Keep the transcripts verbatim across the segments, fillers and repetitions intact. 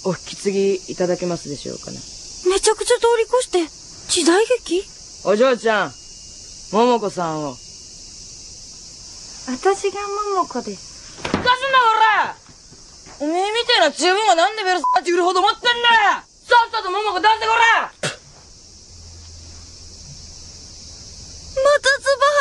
お引き継ぎいただけますでしょうかな。 めちゃくちゃ通り越して時代劇？ お嬢ちゃん、桃子さんを。 私が桃子です。 かすんな、ほら！おめえみてえな十分がなんでベルサーチ売るほど持ってんだよ！さっさと桃子出してこら！ また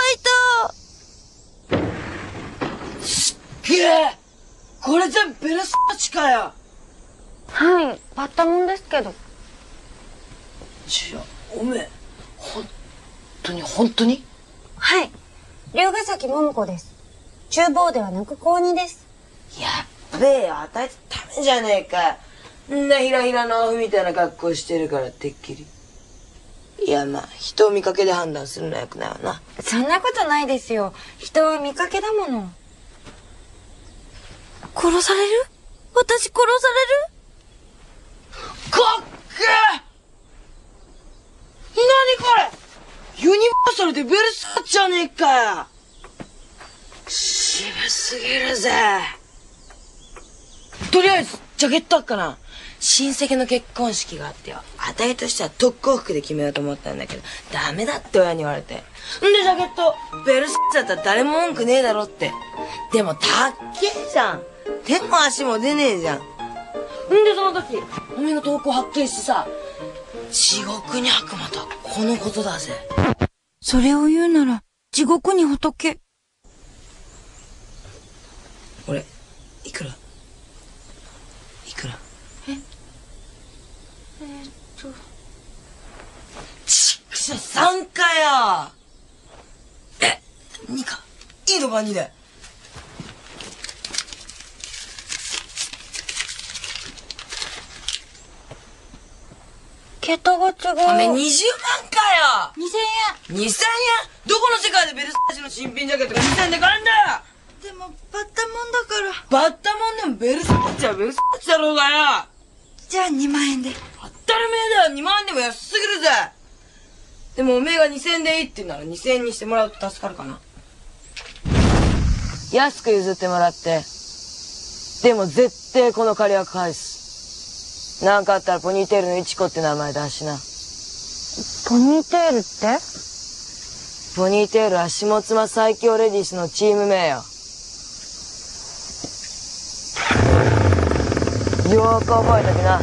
唾吐いた。 すっげえ！これ全部ベルサーチかよ！ はい、バッタもんですけど。 じゃあ、おめえ、ほんとにほんとに？ はい、龍ヶ崎桃子です。厨房ではなく高二です。 やっべえよ、与えてためじゃねえか。んなひらひらのアホみたいな格好してるからてっきり。いやまあ、人を見かけで判断するのはよくないわな。 そんなことないですよ。人は見かけだもの。殺される？私殺される？ かっけえ！何これ！ユニバーサルでベルサーチじゃねえかよ！渋すぎるぜ。とりあえず、ジャケットあっかな。親戚の結婚式があってよ。あたいとしては特攻服で決めようと思ったんだけど、ダメだって親に言われて。んで、ジャケット、ベルサーチだったら誰も文句ねえだろって。でも、たっけえじゃん。手も足も出ねえじゃん。んで、その時、おめえの投稿発見してさ、地獄に悪魔とはこのことだぜ。 それを言うなら、地獄に仏。 俺、いくらいくらええー、っと。 ちくしょさんかよ。え、にか。いいのかにで。 桁が違う。 おめえにじゅうまんかよ。 にせんえん。 にせんえん？どこの世界でベルサーチの新品ジャケットがにせんえんで買えんだよ。 でも、バッタもんだから。 バッタもんでもベルサーチはベルサーチだろうがよ。 じゃあにまんえんで。 当たり前だよ。にまんえんでも安すぎるぜ。でもおめえがにせんえんでいいって言うならにせんえんにしてもらうと助かるかな。安く譲ってもらって。でも絶対この借りは返す。なんかあったらポニーテールのイチコって名前出しな。 ポニーテールって？ ポニーテールは下妻最強レディースのチーム名よ。よーく覚えときな。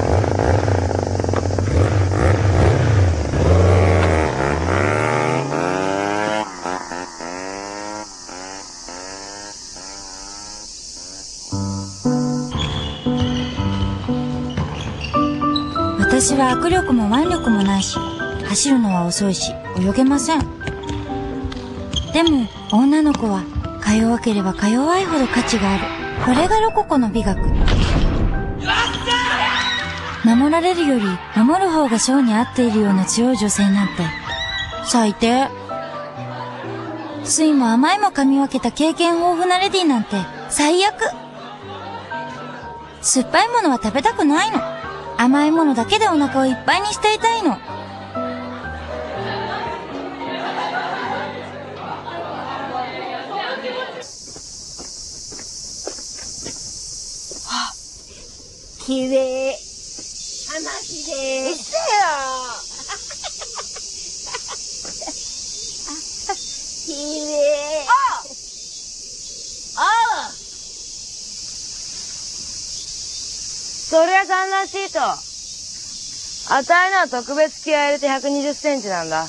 私は握力も腕力もないし、走るのは遅いし、泳げません。でも、女の子は、か弱ければか弱いほど価値がある。これがロココの美学。守られるより、守る方が性に合っているような強い女性なんて、最低。酸いも甘いも噛み分けた経験豊富なレディなんて、最悪。酸っぱいものは食べたくないの。甘いものだけでお腹をいっぱいにしていたいの。 あ、きれい。花きれい。うっせえよ。きれい。あああそりゃ観覧シート。あたいのは特別気合入れてひゃくにじゅっセンチなんだ。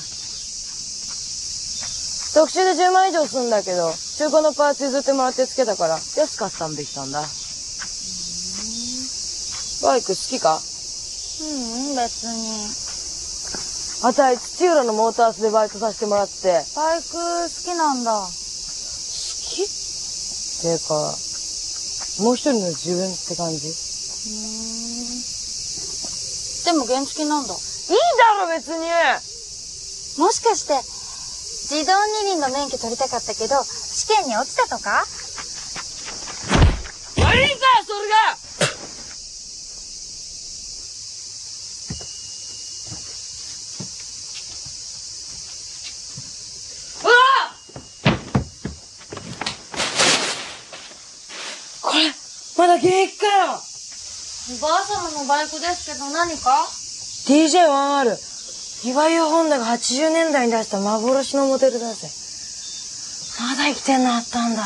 特注でじゅうまん以上すんだけど、中古のパーツ譲ってもらってつけたから、安かったんできたんだ。バイク好きか？ うん、別に。 あたい土浦のモータースでバイトさせてもらって。 バイク好きなんだ。 好き？っていうか、もう一人の自分って感じ？ でも原付なんだ。いいだろ別に。 もしかして自動二輪の免許取りたかったけど試験に落ちたとか？ 悪いかそれが。うわっ！これまだ現役かよ。 おばあ様のバイクですけど何か？ ディージェーワンアール。岩井ホンダがはちじゅうねんだいに出した幻のモデルだぜ。まだ生きてんのあったんだ。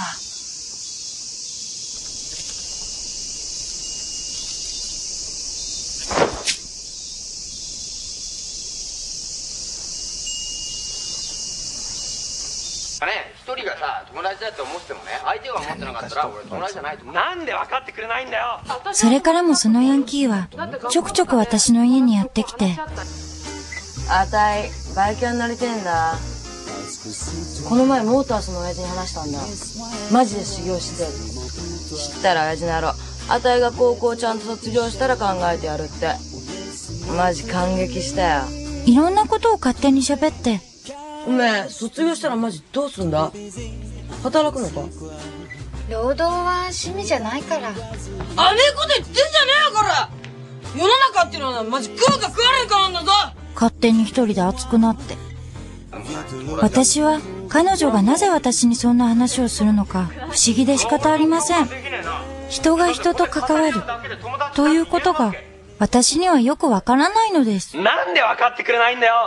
ね、一人がさ友達だって思ってもね、相手が思ってなかったら俺友達じゃないと思う。 なんで分かってくれないんだよ。 それからもそのヤンキーはちょくちょく私の家にやってきて、 あたいバイク屋になりてえんだ。この前モータースの親父に話したんだ。マジで修行して知ったら親父の野郎、あたいが高校ちゃんと卒業したら考えてやるって。マジ感激したよ。 いろんなことを勝手に喋って、 おめえ卒業したらマジどうすんだ？働くのか？ 労働は趣味じゃないから。 あねえこと言ってんじゃねえよこら。世の中っていうのはマジ食うか食われんかなんだぞ。 勝手に一人で熱くなって。私は彼女がなぜ私にそんな話をするのか不思議で仕方ありません。人が人と関わるということが私にはよくわからないのです。 なんで分かってくれないんだよ。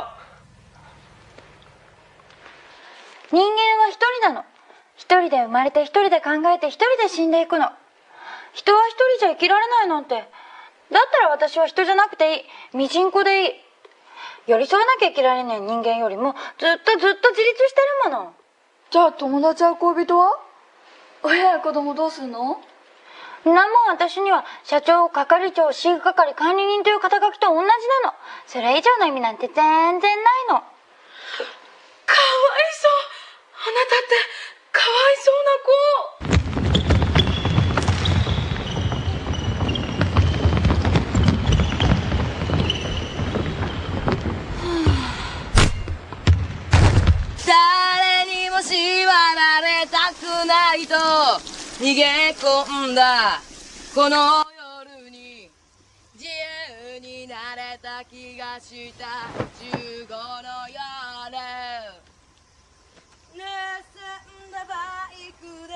人間は一人なの。一人で生まれて一人で考えて一人で死んでいくの。人は一人じゃ生きられないなんて。だったら私は人じゃなくていい。ミジンコでいい。寄り添わなきゃ生きられない人間よりもずっとずっと自立してるもの。 じゃあ友達や恋人は？親や子供どうするの？ なもん私には社長、係長、飼育係、管理人という肩書きと同じなの。それ以上の意味なんて全然ないの。かわいそう。 あなたってかわいそうな子。誰にも縛られたくないと逃げ込んだこの夜に自由になれた気がしたじゅうごの夜。盗んだバイクで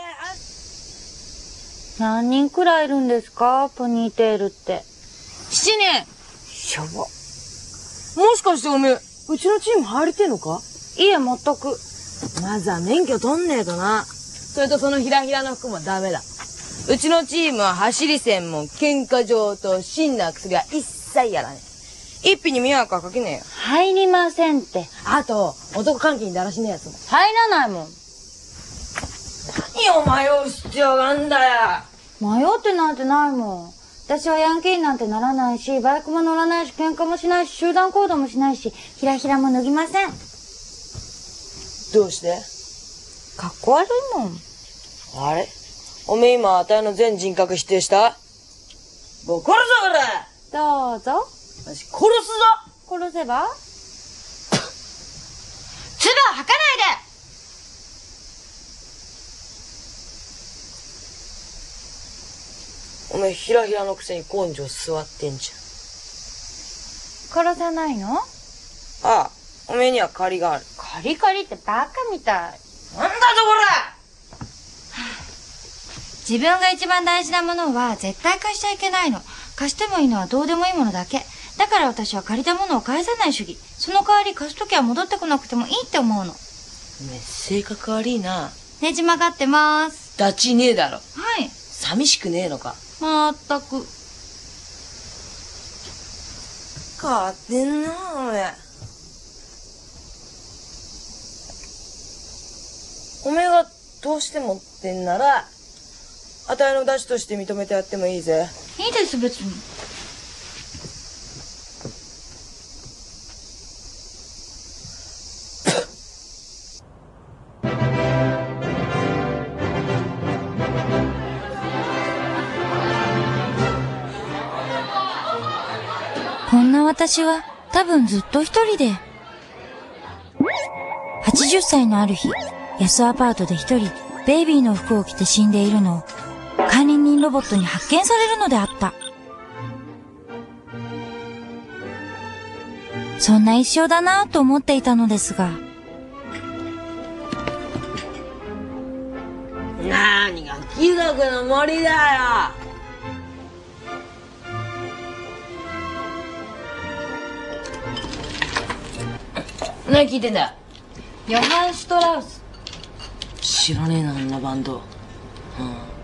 何人くらいいるんですか、ポニーテールって。 しちにん。やば。もしかしておめえうちのチーム入りてんのか？ いえ、全く。 まずは免許取んねえとな。それとそのひらひらの服もダメだ。うちのチームは走り専門、喧嘩上等、死んだ薬は一切やらねえ。一匹に迷惑はかけねえよ。 入りませんって。 あと男関係にだらしねえやつも入らないもん。 何を迷う必要があんだよ。 迷ってなんてないもん。私はヤンキーになんてならないし、バイクも乗らないし、喧嘩もしないし、集団行動もしないし、ひらひらも脱ぎません。 どうして？ かっこ悪いもん。 あれ？おめえ今あたいの全人格否定した？もう殺すぞこれ。 どうぞ。 私殺すぞ。 殺せば？ 唾を吐かないで。おめえひらひらのくせに根性座ってんじ殺さないの？ ゃん。ああ、おめえには借りがある。 カリカリってバカみたい。 なんだとこれ。 自分が一番大事なものは絶対貸しちゃいけないの。貸してもいいのはどうでもいいものだけ。だから私は借りたものを返さない主義。その代わり貸すときは戻ってこなくてもいいって思うの。 おめえ性格悪いな。 ねじ曲がってます。 ダチねえだろ。 はい。 寂しくねえのか。 まったく。 変わってんなおめえ。おめえがどうしてもってんならあたいの出汁として認めてやってもいいぜ。 いいです別に。こんな私は多分ずっと一人で。はちじゅっさいのある日、安アパートで一人ベイビーの服を着て死んでいるのを管理人ロボットに発見されるのであった。そんな一生だなぁと思っていたのですが。 なーにが貴族の森だよ。 何聞いてんだよ。 ヨハン・シュトラウス。 知らねえな、あんなバンド。うん。